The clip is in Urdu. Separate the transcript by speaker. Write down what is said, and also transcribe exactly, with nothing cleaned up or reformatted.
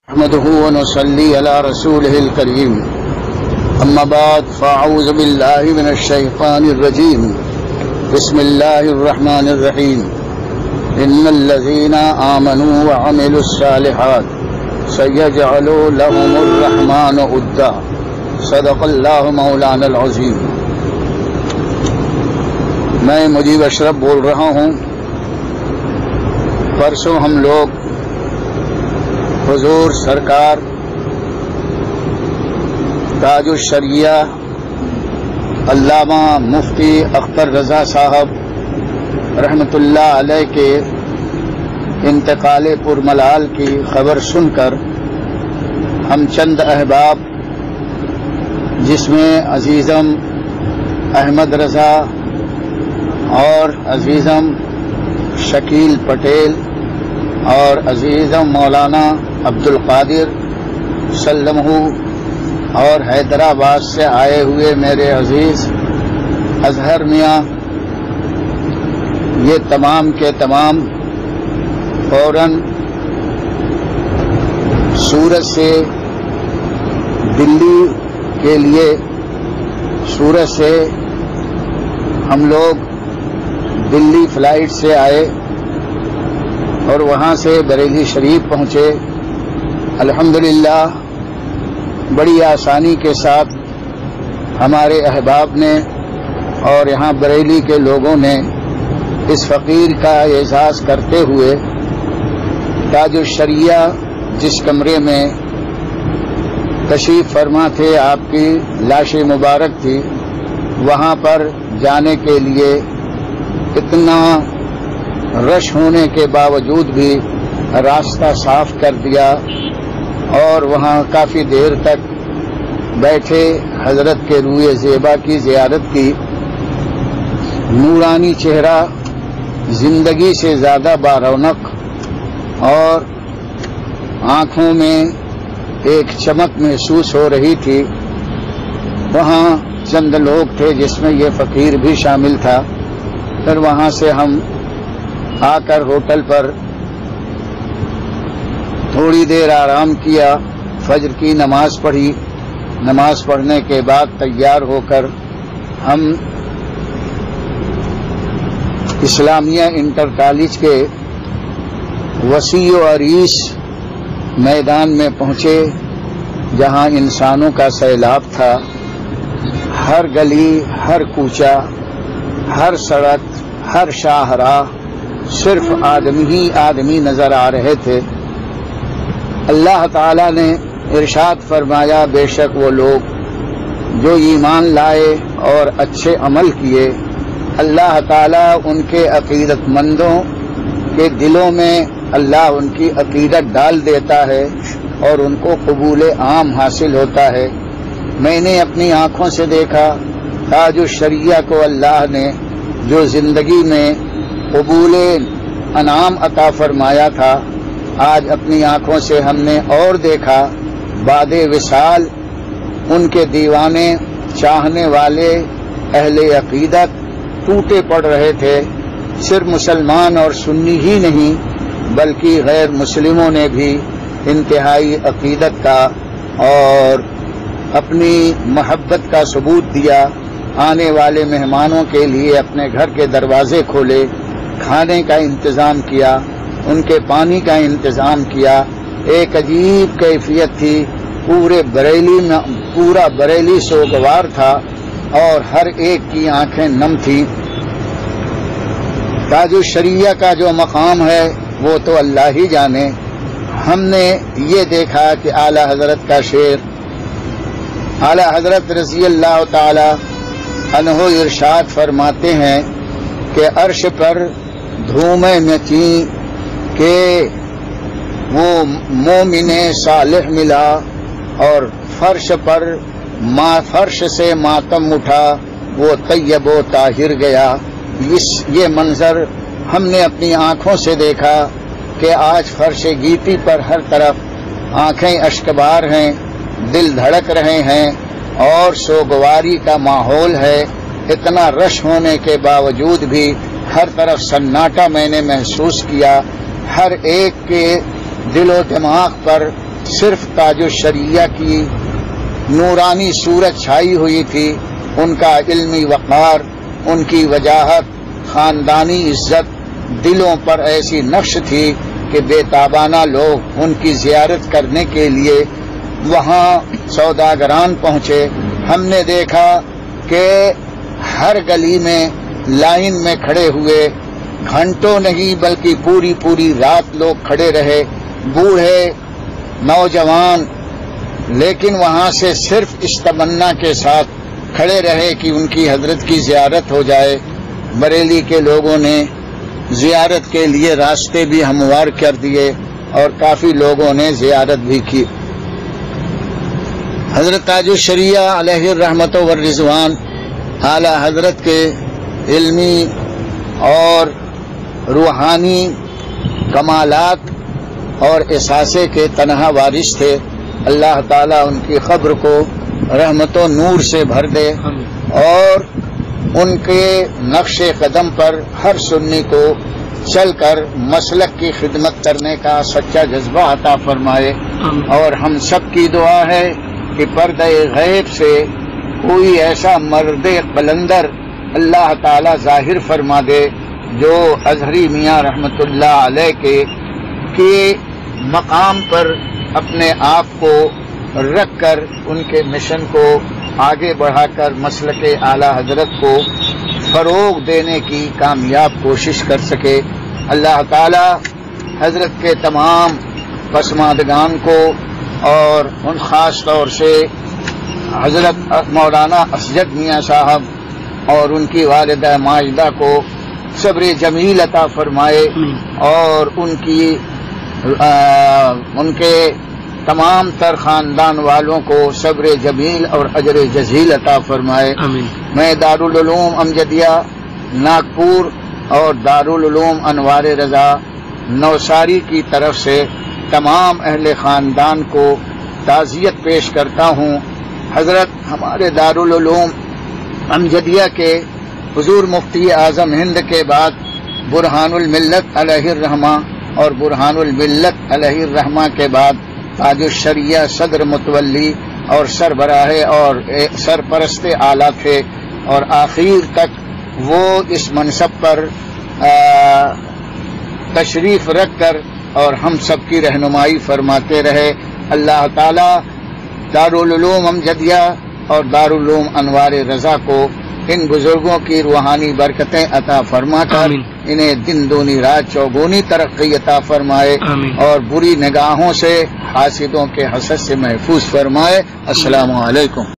Speaker 1: نحمده ونصلي على رسوله الكريم أما بعد فأعوذ بالله من الشيطان الرجيم بسم الله الرحمن الرحيم إن الذين آمنوا وعملوا الصالحات سيجعل لهم الرحمن ودا صدق الله مولانا العظيم۔ میں مجیب اشرف بول رہا ہوں۔ پرسوں ہم لوگ حضور سرکار تاج الشریعہ علامہ مفتی اختر رضا صاحب رحمۃ اللہ علیہ کے انتقال پرملال کی خبر سن کر ہم چند احباب جس میں عزیزم احمد رضا اور عزیزم شکیل پٹیل اور عزیزم مولانا عبد القادر سلمہ اور حیدرآباد سے آئے ہوئے میرے عزیز اظہر میاں، یہ تمام کے تمام فوراً سورت سے دلی کے لیے سورت سے ہم لوگ دلی فلائٹ سے آئے اور وہاں سے بریلی شریف پہنچے۔ الحمدللہ بڑی آسانی کے ساتھ ہمارے احباب نے اور یہاں بریلی کے لوگوں نے اس فقیر کا اعزاز کرتے ہوئے تاج الشریعہ جس کمرے میں تشریف فرما تھے، آپ کی لاش مبارک تھی، وہاں پر جانے کے لیے اتنا رش ہونے کے باوجود بھی راستہ صاف کر دیا اور وہاں کافی دیر تک بیٹھے، حضرت کے روئے زیبا کی زیارت کی۔ نورانی چہرہ زندگی سے زیادہ بارونق اور آنکھوں میں ایک چمک محسوس ہو رہی تھی۔ وہاں چند لوگ تھے جس میں یہ فقیر بھی شامل تھا۔ پھر وہاں سے ہم آ کر ہوٹل پر تھوڑی دیر آرام کیا، فجر کی نماز پڑھی۔ نماز پڑھنے کے بعد تیار ہو کر ہم اسلامیہ انٹر کالج کے وسیع و عریض میدان میں پہنچے، جہاں انسانوں کا سیلاب تھا۔ ہر گلی، ہر کوچہ، ہر سڑک، ہر شاہراہ صرف آدمی ہی آدمی نظر آ رہے تھے۔ اللہ تعالی نے ارشاد فرمایا، بے شک وہ لوگ جو ایمان لائے اور اچھے عمل کیے، اللہ تعالی ان کے عقیدت مندوں کے دلوں میں اللہ ان کی عقیدت ڈال دیتا ہے اور ان کو قبول عام حاصل ہوتا ہے۔ میں نے اپنی آنکھوں سے دیکھا تاج الشریعہ کو اللہ نے جو زندگی میں قبول انعام عطا فرمایا تھا، آج اپنی آنکھوں سے ہم نے اور دیکھا۔ بعد وصال ان کے دیوانے، چاہنے والے، اہل عقیدت ٹوٹے پڑ رہے تھے۔ صرف مسلمان اور سنی ہی نہیں بلکہ غیر مسلموں نے بھی انتہائی عقیدت کا اور اپنی محبت کا ثبوت دیا۔ آنے والے مہمانوں کے لیے اپنے گھر کے دروازے کھولے، کھانے کا انتظام کیا، ان کے پانی کا انتظام کیا۔ ایک عجیب کیفیت تھی، پورے بریلی میں پورا بریلی سوگوار تھا اور ہر ایک کی آنکھیں نم تھیں۔ تاج الشریعہ کا جو مقام ہے وہ تو اللہ ہی جانے۔ ہم نے یہ دیکھا کہ اعلی حضرت کا شعر، اعلی حضرت رضی اللہ تعالی عنہ ارشاد فرماتے ہیں کہ عرش پر دھومیں مچیں کہ وہ مومن صالح ملا، اور فرش پر ما فرش سے ماتم اٹھا، وہ طیب و طاہر گیا۔ اس یہ منظر ہم نے اپنی آنکھوں سے دیکھا کہ آج فرش گیتی پر ہر طرف آنکھیں اشکبار ہیں، دل دھڑک رہے ہیں اور سوگواری کا ماحول ہے۔ اتنا رش ہونے کے باوجود بھی ہر طرف سناٹا میں نے محسوس کیا۔ ہر ایک کے دل و دماغ پر صرف تاج الشریعہ کی نورانی صورت چھائی ہوئی تھی، ان کا علمی وقار، ان کی وجاہت، خاندانی عزت دلوں پر ایسی نقش تھی کہ بے تابانہ لوگ ان کی زیارت کرنے کے لیے وہاں سوداگران پہنچے۔ ہم نے دیکھا کہ ہر گلی میں لائن میں کھڑے ہوئے، گھنٹوں نہیں بلکہ پوری پوری رات لوگ کھڑے رہے، بوڑھے نوجوان، لیکن وہاں سے صرف اس تمنا کے ساتھ کھڑے رہے کہ ان کی حضرت کی زیارت ہو جائے۔ بریلی کے لوگوں نے زیارت کے لیے راستے بھی ہموار کر دیے اور کافی لوگوں نے زیارت بھی کی۔ حضرت تاج الشریعہ علیہ الرحمت والرضوان اعلی حضرت کے علمی اور روحانی کمالات اور احساسے کے تنہا وارث تھے۔ اللہ تعالیٰ ان کی قبر کو رحمت و نور سے بھر دے اور ان کے نقش قدم پر ہر سنی کو چل کر مسلک کی خدمت کرنے کا سچا جذبہ عطا فرمائے۔ اور ہم سب کی دعا ہے کہ پردہ غیب سے کوئی ایسا مرد قلندر اللہ تعالی ظاہر فرما دے جو اظہری میاں رحمت اللہ علیہ کے کے مقام پر اپنے آپ کو رکھ کر ان کے مشن کو آگے بڑھا کر مسلک اعلی حضرت کو فروغ دینے کی کامیاب کوشش کر سکے۔ اللہ تعالی حضرت کے تمام پسماندگان کو اور ان خاص طور سے حضرت مولانا اسجد میاں صاحب اور ان کی والدہ ماجدہ کو صبر جمیل عطا فرمائے اور ان کی آ, ان کے تمام تر خاندان والوں کو صبر جمیل اور اجر جزیل عطا فرمائے۔ آمین۔ میں دارالعلوم امجدیہ ناگپور اور دارالعلوم انوار رضا نوساری کی طرف سے تمام اہل خاندان کو تعزیت پیش کرتا ہوں۔ حضرت ہمارے دارالعلوم امجدیہ کے حضور مفتی اعظم ہند کے بعد برہان الملت علیہ الرحمہ اور برہان الملت علیہ الرحمہ کے بعد تاج الشریعہ صدر متولی اور سربراہ اور سرپرست اعلیٰ تھے اور آخر تک وہ اس منصب پر تشریف رکھ کر اور ہم سب کی رہنمائی فرماتے رہے۔ اللہ تعالی دارالعلوم امجدیہ اور دارالعلوم انوار رضا کو ان بزرگوں کی روحانی برکتیں عطا فرما کر انہیں دن دونی رات چوگونی ترقی عطا فرمائے اور بری نگاہوں سے حاسدوں کے حسد سے محفوظ فرمائے۔ السلام علیکم۔